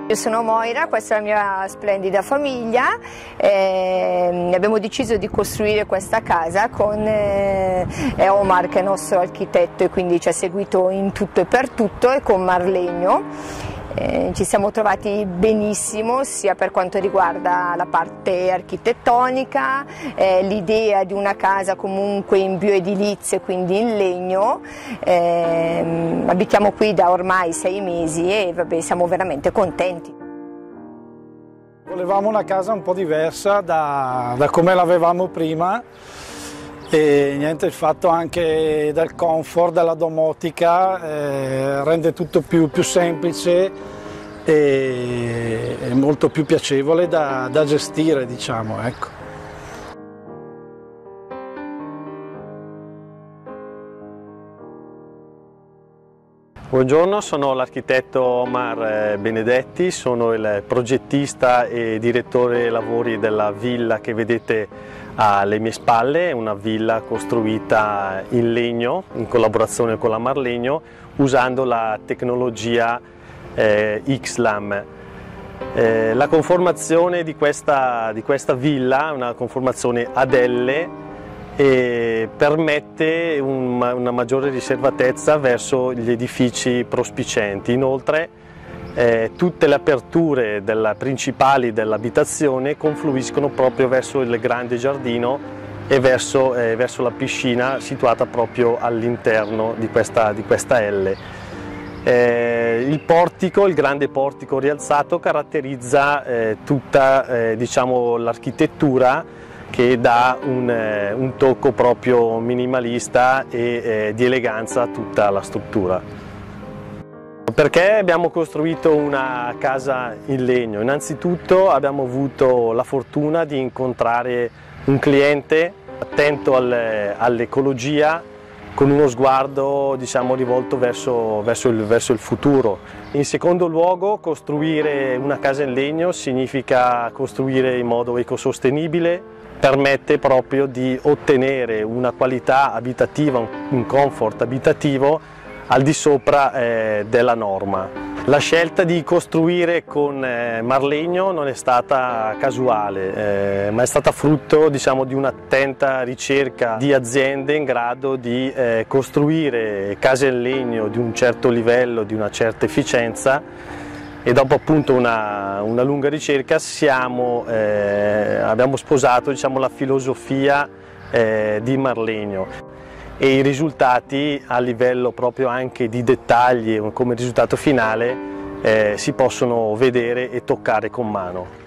Io sono Moira, questa è la mia splendida famiglia, abbiamo deciso di costruire questa casa con Omar, che è il nostro architetto, e quindi ci ha seguito in tutto e per tutto, e con Marlegno. Ci siamo trovati benissimo sia per quanto riguarda la parte architettonica, l'idea di una casa comunque in bioedilizia, quindi in legno. Abitiamo qui da ormai 6 mesi e vabbè, siamo veramente contenti. Volevamo una casa un po' diversa da come l'avevamo prima, e niente, il fatto anche del comfort, della domotica, rende tutto più semplice e molto più piacevole da gestire, diciamo, ecco. Buongiorno, sono l'architetto Omar Benedetti, sono il progettista e direttore lavori della villa che vedete alle mie spalle, una villa costruita in legno in collaborazione con la Marlegno usando la tecnologia XLAM. La conformazione di questa villa è una conformazione ad L e permette una maggiore riservatezza verso gli edifici prospicienti. Inoltre tutte le aperture principali dell'abitazione confluiscono proprio verso il grande giardino e verso la piscina situata proprio all'interno di questa L. Il portico, il grande portico rialzato, caratterizza tutta diciamo, l'architettura, che dà un tocco proprio minimalista e di eleganza a tutta la struttura. Perché abbiamo costruito una casa in legno? Innanzitutto abbiamo avuto la fortuna di incontrare un cliente attento all'ecologia, con uno sguardo, diciamo, rivolto verso il futuro. In secondo luogo, costruire una casa in legno significa costruire in modo ecosostenibile, permette proprio di ottenere una qualità abitativa, un comfort abitativo al di sopra della norma. La scelta di costruire con Marlegno non è stata casuale, ma è stata frutto, diciamo, di un'attenta ricerca di aziende in grado di costruire case in legno di un certo livello, di una certa efficienza, e dopo appunto una lunga ricerca abbiamo sposato, diciamo, la filosofia di Marlegno. E i risultati a livello proprio anche di dettagli come risultato finale si possono vedere e toccare con mano.